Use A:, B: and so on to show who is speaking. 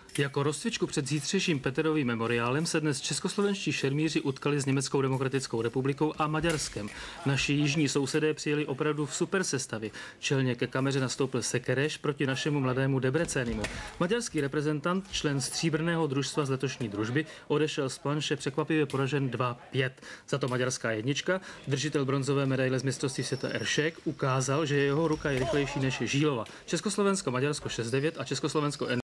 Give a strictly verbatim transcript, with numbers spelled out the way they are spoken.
A: Jako rozcvičku před zítřejším Peterovým memoriálem se dnes českoslovenští šermíři utkali s Německou demokratickou republikou a Maďarskem. Naši jižní sousedé přijeli opravdu v super sestavě. Čelně ke kameře nastoupil Sekereš proti našemu mladému Debrecenimu. Maďarský reprezentant, člen stříbrného družstva z letošní družby, odešel z planše překvapivě poražen dva pět. Za to maďarská jednička, držitel bronzové medaile z mistrovství světa Eršek, ukázal, že jeho ruka je rychlejší než Žílova. Československo, Maďarsko šest devět a Československo